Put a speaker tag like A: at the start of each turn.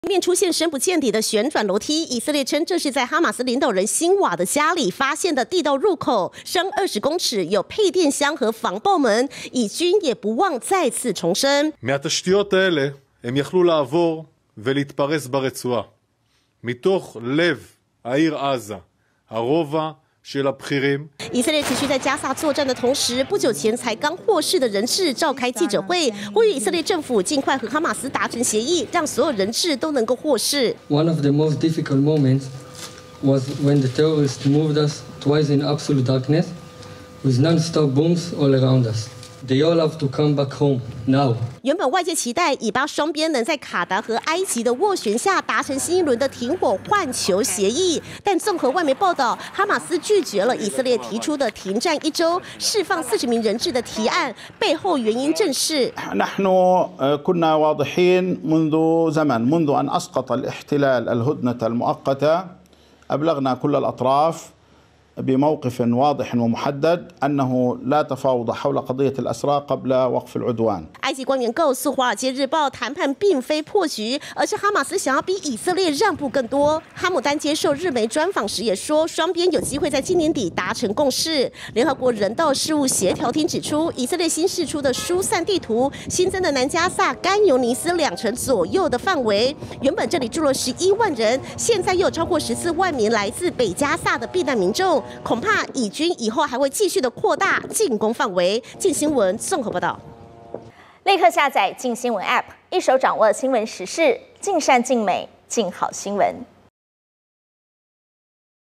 A: 面出现深不见底的旋转楼梯，以色列称这是在哈马斯领导人辛瓦的家里发现的地道入口，深20公尺，有配电箱和防爆门。以军也不忘再次重申。
B: מהתשתיות האלה הם יכלו לעבור ולהתפרס ברצועה. מתוך לב העיר עזה, הרובע של הבכירים.
A: 以色列持续在加萨作战的同时，不久前才刚获释的人质召开记者会，呼吁以色列政府尽快和哈马斯达成协议，让所有人质都能够获释。
C: One of the most difficult moments was when the terrorists moved us twice in absolute darkness, with non-stop bombs all around us. They all have to come back home now.
A: 原本外界期待以巴双边能在卡达和埃及的斡旋下达成新一轮的停火换球协议，但综合外媒报道，哈马斯拒绝了以色列提出的停战1周、释放40名人质的提案，背后原因正是。
D: نحن كنا واضحين منذ زمن، منذ أن أسقط الاحتلال الهدنة المؤقتة أبلغنا كل الأطراف بموقف واضح ومحدد أنه لا تفاوض حول قضية الأسرى قبل وقف العدوان.
A: 埃及官员告诉《华尔街日报》，谈判并非破局，而是哈马斯想要比以色列让步更多。哈姆丹接受日媒专访时也说，双边有机会在今年底达成共识。联合国人道事务协调厅指出，以色列新释出的疏散地图新增的南加萨、甘尤尼斯2成左右的范围，原本这里住了11万人，现在又有超过14万名来自北加萨的避难民众。 恐怕以军以后还会继续的扩大进攻范围。镜新闻综合报道。
E: 立刻下载镜新闻 App， 一手掌握新闻时事，尽善尽美，尽好新闻。